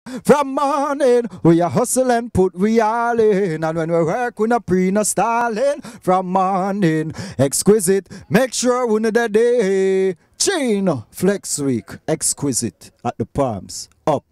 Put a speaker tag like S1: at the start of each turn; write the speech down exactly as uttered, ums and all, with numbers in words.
S1: From morning, we are hustle and put we all in. And when we work, we no pre no stalling. From morning, exquisite, make sure we know the day. Chino, flex week, exquisite at the palms. Up.